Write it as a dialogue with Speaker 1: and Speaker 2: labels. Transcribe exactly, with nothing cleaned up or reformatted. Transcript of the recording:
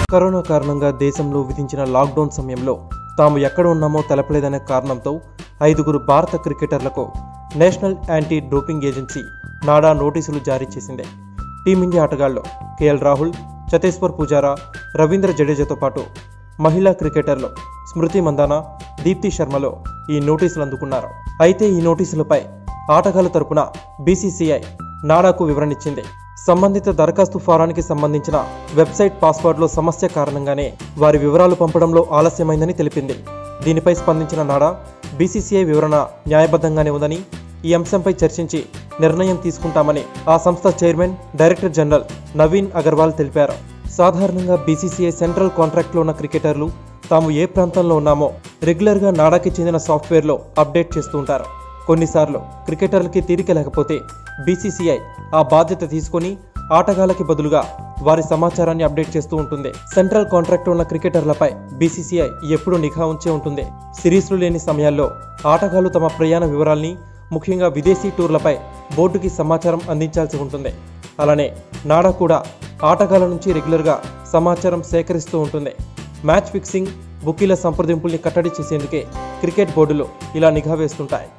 Speaker 1: Corona కారణంగా దేశంలో విధించిన లాక్డౌన్ సమయంలో తాము ఎక్కడ ఉన్నామో తెలపలేదనే కారణంతో ఐదుగురు భారత క్రికెటర్లకు national anti doping agency NADA నోటీసులు జారీ చేసింది. టీమిండియా ఆటగాళ్లు కేఎల్ రాహుల్, చతేశ్వర్ పుజారా, రవీంద్ర జడేజాతో పాటు మహిళా క్రికెటర్లు స్మృతి మందానా, దీప్తి శర్మలు ఈ నోటీసులు అందుకున్నారు. అయితే ఈ నోటీసులపై ఆటగాళ్ల తరపున బీసీసీఐ నాడాకు వివరణిచ్చింది. సంబంధిత దరఖాస్తు ఫారానికి సంబంధించిన వెబ్సైట్ పాస్వర్డ్లో సమస్య కారణంగానే వారి వివరాలు పంపడంలో ఆలస్యమైందని తెలిపింది. దీనిపై స్పందించిన నాడా బీసీసీఐ వివరణ న్యాయబద్ధంగానే ఉందని, ఈ అంశంపై చర్చించి నిర్ణయం తీసుకుంటామని ఆ సంస్థ chairman, director general Naveen Agarwal తెలిపారు. సాధారణంగా బీసీసీఐ సెంట్రల్ కాంట్రాక్ట్లో ఉన్న క్రికెటర్లు తాము ఏ ప్రాంతంలో ఉన్నామో రెగ్యులర్గా నాడాకి చెందిన సాఫ్ట్వేర్లో అప్డేట్ చేస్తూ ఉంటారు. కొన్నిసార్లు క్రికెటర్లకి తీరిక లేకపోతే బీసీసీఐ ఆ బాధ్యత తీసుకొని ఆటగాళ్లకి బదులుగా వారి సమాచారాన్ని అప్డేట్ చేస్తూ ఉంటుంది. సెంట్రల్ కాంట్రాక్ట్ ఉన్న క్రికెటర్లపై బీసీసీఐ ఎప్పుడూ నిఘా ఉంచే ఉంటుంది. సిరీస్లు లేని సమయాల్లో ఆటగాళ్లు తమ ప్రయాణ వివరాల్ని, ముఖ్యంగా విదేశీ టూర్లపై బోర్డుకి సమాచారం అందించాల్సి ఉంటుంది. అలానే నాడా కూడా ఆటగాళ్ల నుంచి రెగ్యులర్గా సమాచారం సేకరిస్తూ ఉంటుంది. మ్యాచ్ ఫిక్సింగ్, బుకీల సంప్రదింపుల్ని కట్టడి చేసేందుకే క్రికెట్ బోర్డులు ఇలా నిఘా వేస్తుంటాయి.